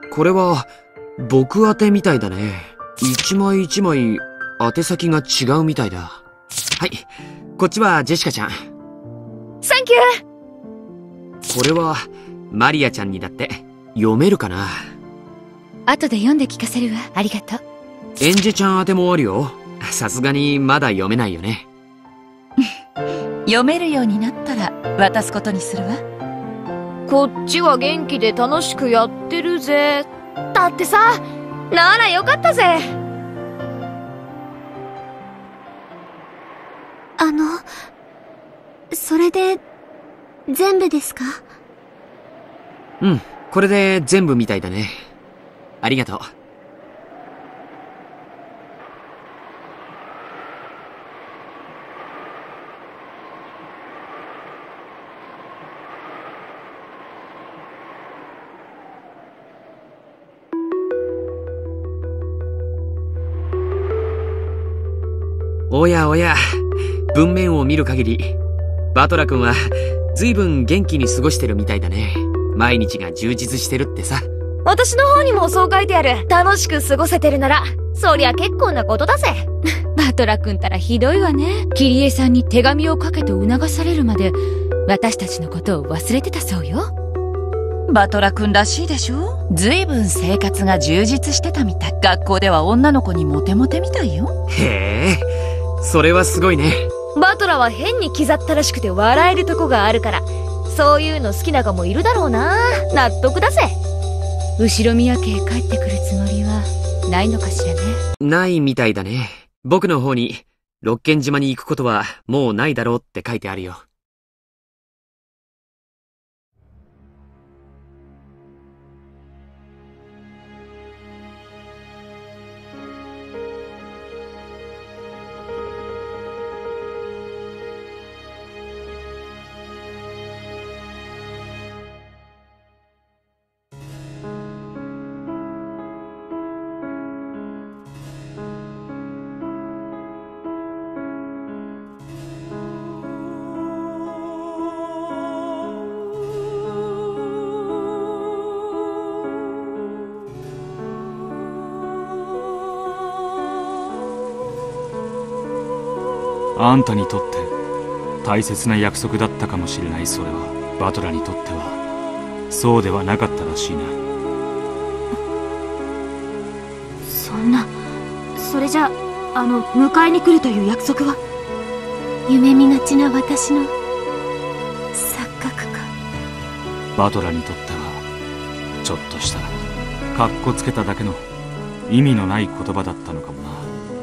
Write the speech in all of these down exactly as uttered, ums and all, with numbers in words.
これは僕宛てみたいだね。一枚一枚宛先が違うみたいだ。はい、こっちはジェシカちゃん。 サンキュー。これはマリアちゃんにだって。読めるかな？ 後で読んで聞かせるわ。ありがとう。 エンジェちゃん宛てもあるよ。さすがにまだ読めないよね。 読めるようになったら渡すことにするわ。 こっちは元気で楽しくやってるぜ。だってさ、ならよかったぜ。 あの、それで全部ですか？ うん、これで全部みたいだね。ありがとう。おやおや、文面を見る限りバトラ君は随分元気に過ごしてるみたいだね。毎日が充実してるってさ。 私の方にもそう書いてある。楽しく過ごせてるならそりゃ結構なことだぜ。 バトラ君たらひどいわね。キリエさんに手紙を書けと促されるまで私たちのことを忘れてたそうよ。 バトラ君らしいでしょ。ずいぶん生活が充実してたみたい。学校では女の子にモテモテみたいよ。 へえ、それはすごいね。 バトラは変に気ざったらしくて笑えるとこがあるから、そういうの好きな子もいるだろうな。納得だぜ。 後ろ宮家へ帰ってくるつもりはないのかしらね。 ないみたいだね。僕の方に六軒島に行くことはもうないだろうって書いてあるよ。 あんたにとって大切な約束だったかもしれない。それはバトラにとってはそうではなかったらしいな。 そんな、それじゃあの迎えに来るという約束は？夢見がちな私の錯覚か。 バトラにとってはちょっとしたかっこつけただけの意味のない言葉だったのかもな。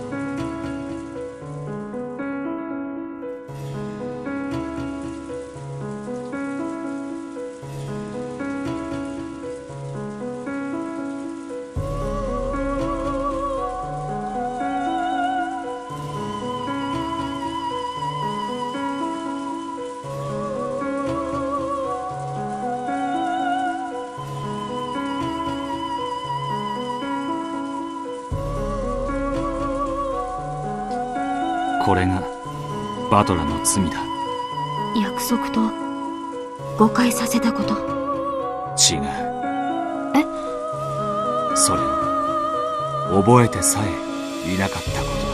これがバトラの罪だ。 約束と誤解させたこと？ 違う。 え？ それを覚えてさえいなかったこと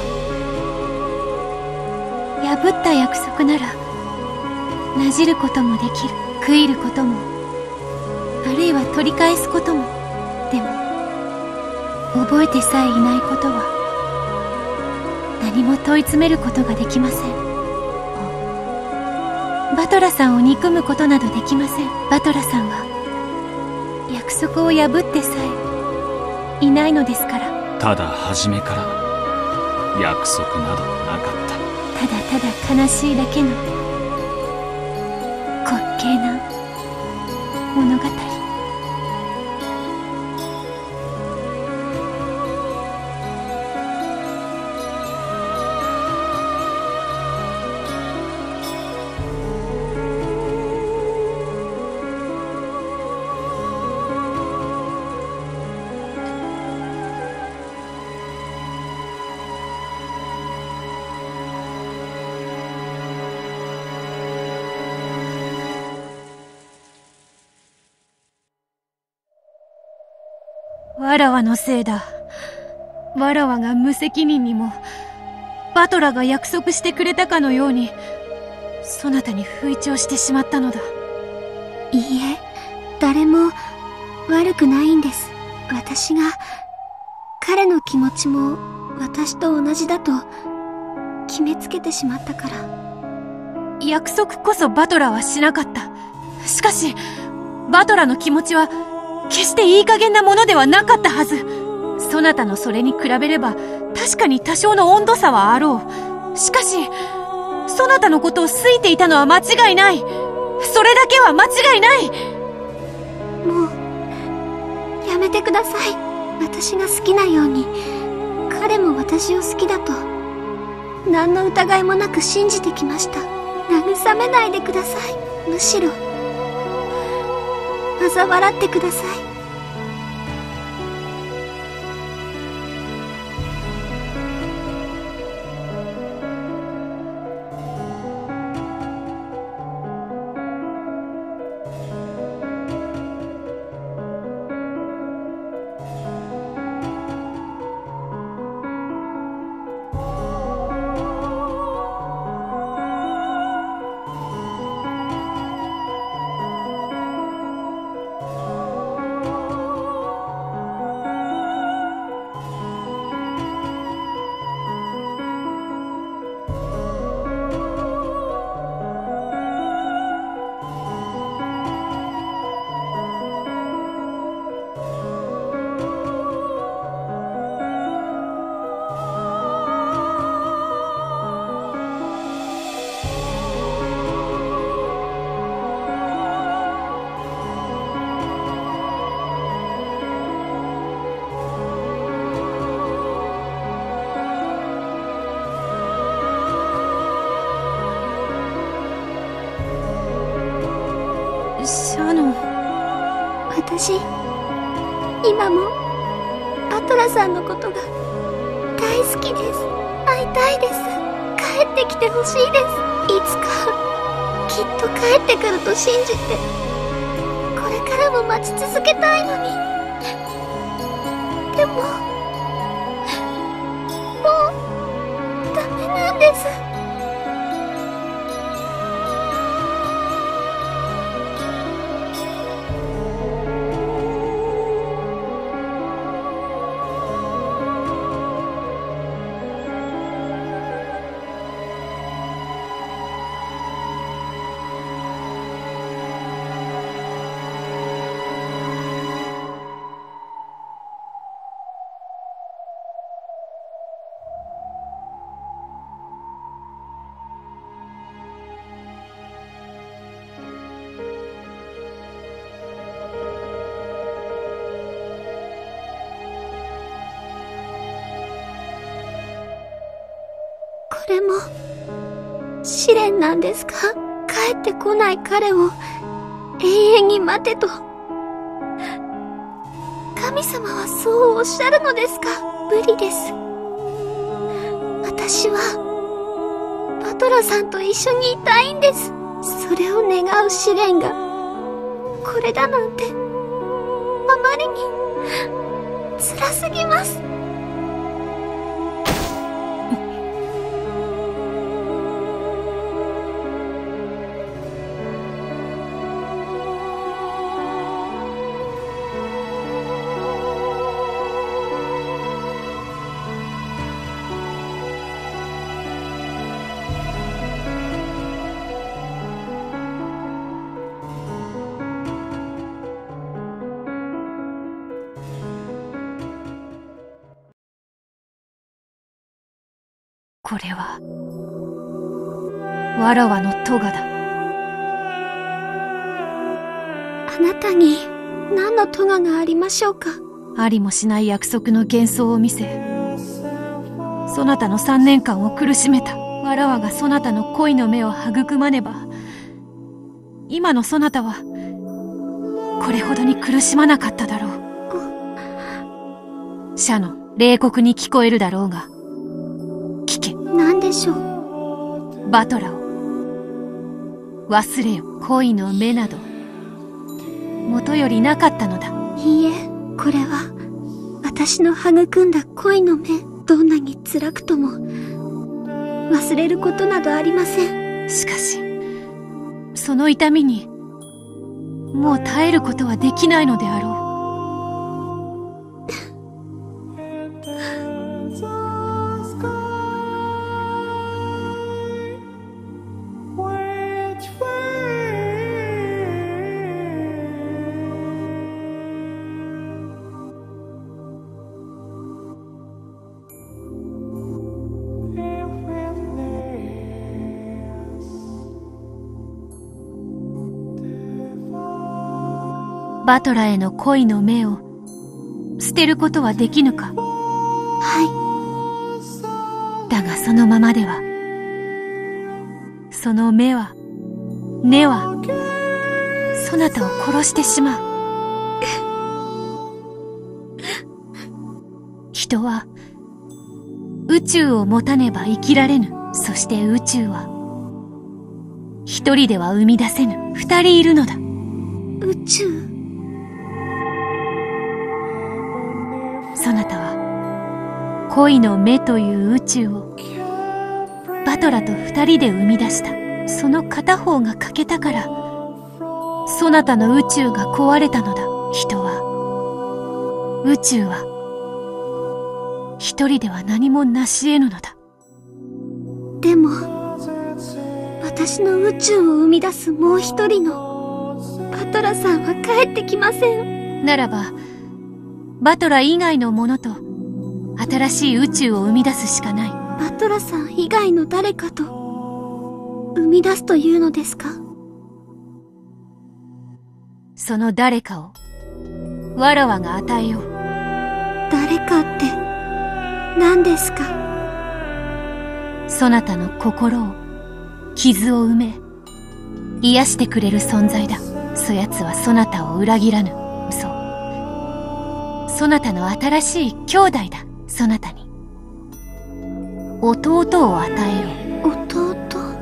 だ。破った約束ならなじることもできる。悔いることも、あるいは取り返すことも。でも覚えてさえいないことは何も問い詰めることができません。バトラさんを憎むことなどできません。バトラさんは約束を破ってさえいないのですから。 ただ初めから約束などなかった。 ただただ悲しいだけの滑稽な物語。 わらわのせいだ。わらわが無責任にも、バトラが約束してくれたかのように、そなたに吹聴してしまったのだ。 いいえ、誰も悪くないんです。私が、彼の気持ちも私と同じだと決めつけてしまったから。 約束こそバトラはしなかった。しかし、バトラの気持ちは決していい加減なものではなかったはず。そなたのそれに比べれば確かに多少の温度差はあろう。しかし、そなたのことを好いていたのは間違いない。それだけは間違いない。 もう、やめてください。私が好きなように、彼も私を好きだと、何の疑いもなく信じてきました。慰めないでください。むしろ、嘲笑ってください。 シャノン。 私、今もバトラさんのことが大好きです。会いたいです。帰ってきてほしいです。いつかきっと帰ってくると信じて、これからも待ち続けたいのに。でももうダメなんです。これも試練なんですか？帰ってこない彼を永遠に待てと。神様はそうおっしゃるのですか？無理です。私はバトラさんと一緒にいたいんです。それを願う試練がこれだなんて、あまりに辛すぎます。 これはわらわの咎だ。 あなたに何の咎がありましょうか？ ありもしない約束の幻想を見せ、そなたの三年間を苦しめたわらわがそなたの恋の目を育まねば、今のそなたはこれほどに苦しまなかっただろう。シャノン、冷酷に聞こえるだろうが聞け。 何でしょう？ バトラを忘れよ。恋の目などもとよりなかったのだ。 いいえ、これは私の育んだ恋の目、どんなに辛くとも忘れることなどありません。 しかし、その痛みにもう耐えることはできないのであろう。バトラへの恋の目を捨てることはできぬか。 はだがそのままでは、その目は、根は、そなたを殺してしまう。人は、宇宙を持たねば生きられぬ。そして宇宙は、一人では生み出せぬ。二人いるのだ。 い。宇宙。 そなたは恋の目という宇宙をバトラと二人で生み出した。その片方が欠けたからそなたの宇宙が壊れたのだ。人は、宇宙は一人では何も成し得ぬのだ。 でも、私の宇宙を生み出すもう一人のバトラさんは帰ってきません。 ならばバトラ以外のものと新しい宇宙を生み出すしかない。 バトラさん以外の誰かと生み出すというのですか？ その誰かをわらわが与えよう。 誰かって何ですか？ そなたの心を、傷を埋め癒してくれる存在だ。そやつはそなたを裏切らぬ。そう、そなたの新しい兄弟だ。そなたに弟を与えよう。 弟？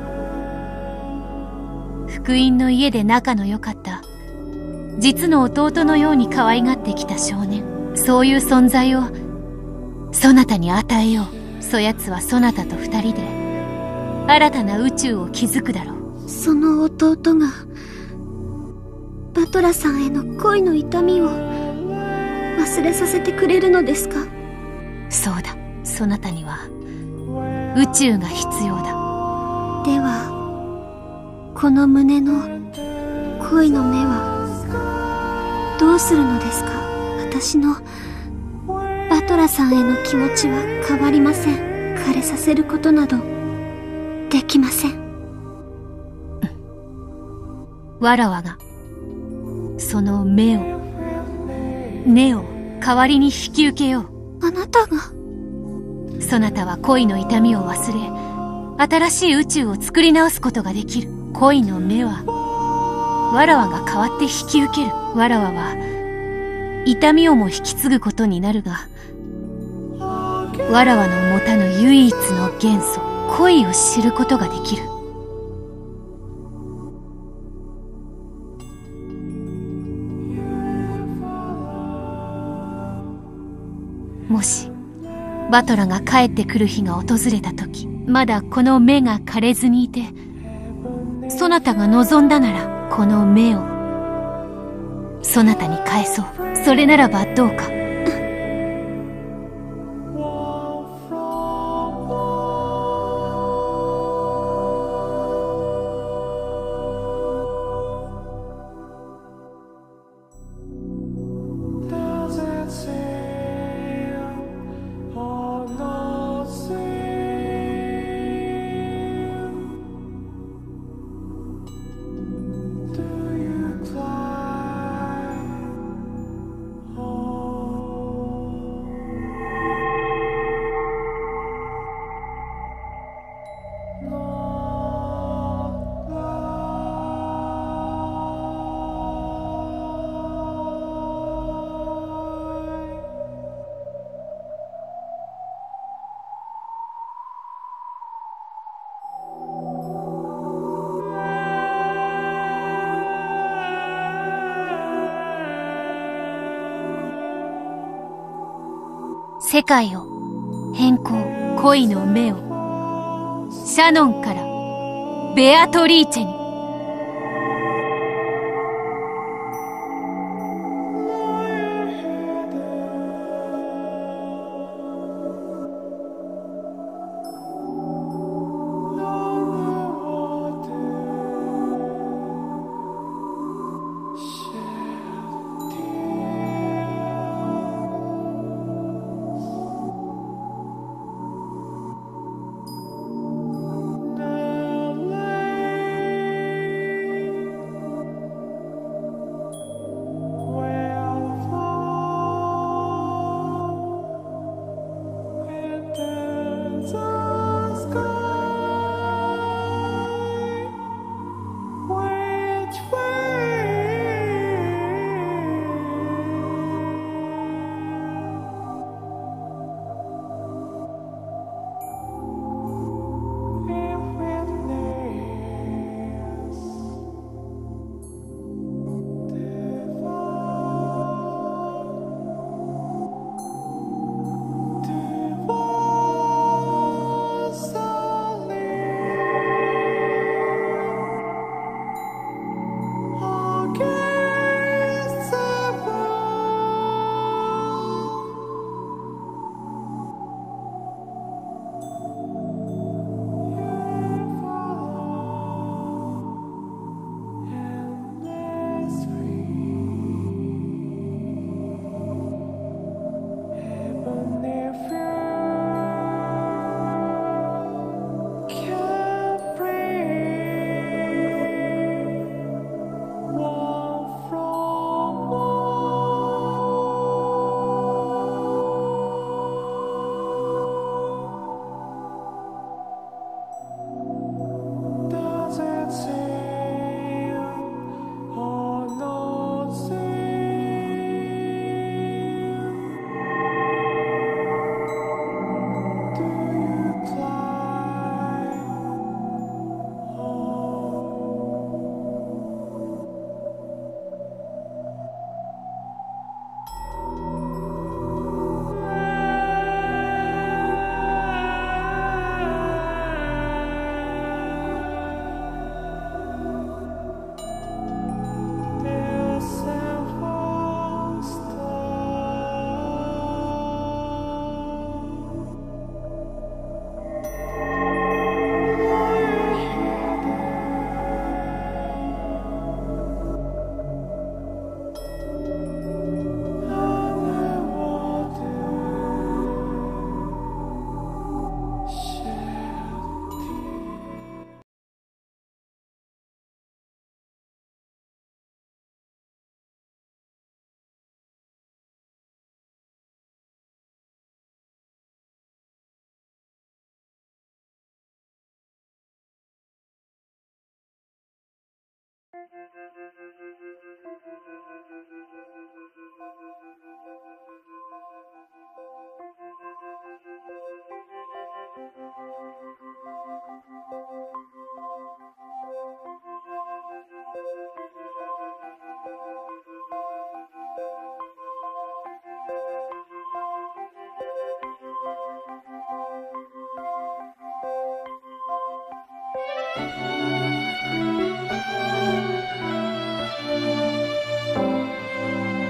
福音の家で仲の良かった実の弟のように可愛がってきた少年。そういう存在をそなたに与えよう。そやつはそなたと二人で新たな宇宙を築くだろう。 その弟がバトラさんへの恋の痛みを忘れさせてくれるのですか？ そうだ。そなたには宇宙が必要だ。 では、この胸の恋の目はどうするのですか？私のバトラさんへの気持ちは変わりません。枯れさせることなどできません。 わらわがその目を、根を代わりに引き受けよう。 あなたが？ そなたは恋の痛みを忘れ、新しい宇宙を作り直すことができる。恋の目はわらわが代わって引き受ける。わらわは痛みをも引き継ぐことになるが、わらわの持たぬ唯一の元素、恋を知ることができる。もしバトラが帰ってくる日が訪れた時、まだこの目が枯れずにいて、そなたが望んだならこの目をそなたに返そう。それならばどうか。 世界を変更。恋の目をシャノンからベアトリーチェに。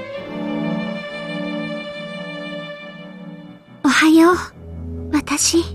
おはよう。私、